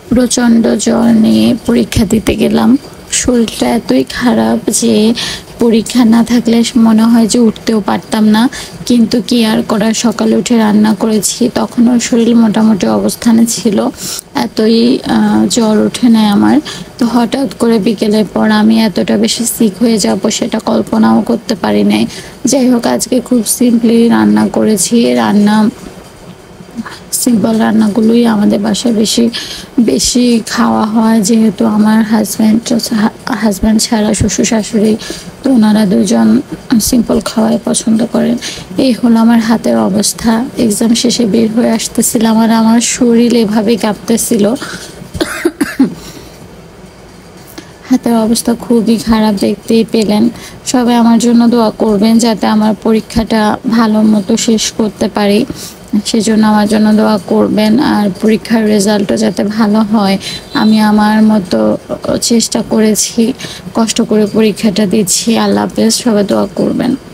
প্রচণ্ড জ্বর নিয়ে পরীক্ষা দিতে গেলাম। শরীরটা এতই খারাপ যে পরীক্ষা না থাকলে মনে হয় যে উঠতেও পারতাম না, কিন্তু কি আর করার, সকালে উঠে রান্না করেছি, তখনও শরীর মোটামুটি অবস্থানে ছিল, এতই জ্বর ওঠে নাই আমার। তো হঠাৎ করে বিকেলের পর আমি এতটা বেশি সিক হয়ে যাব সেটা কল্পনাও করতে পারি নাই। যাই হোক, আজকে খুব সিম্পলি রান্না করেছি। সিম্পল রান্নাগুলোই আমাদের বাসায় বেশি বেশি খাওয়া হয়, যেহেতু আমার হাজব্যান্ড ছাড়া শ্বশুর শাশুড়ি, তো ওনারা দুজন সিম্পল খাওয়াই পছন্দ করেন। এই হলো আমার হাতের অবস্থা। এক্সাম শেষে বের হয়ে আসতেছিলাম আর আমার শরীর এভাবেই কাঁপতেছিল। হাতের অবস্থা খুবই খারাপ, দেখতেই পেলেন। সবাই আমার জন্য দোয়া করবেন যাতে আমার পরীক্ষাটা ভালো মতো শেষ করতে পারি, সেজন্য আমার জন্য দোয়া করবেন। আর পরীক্ষার রেজাল্টও যাতে ভালো হয়। আমি আমার মতো চেষ্টা করেছি, কষ্ট করে পরীক্ষাটা দিচ্ছি। আল্লাহ হাফেজ, সবাই দোয়া করবেন।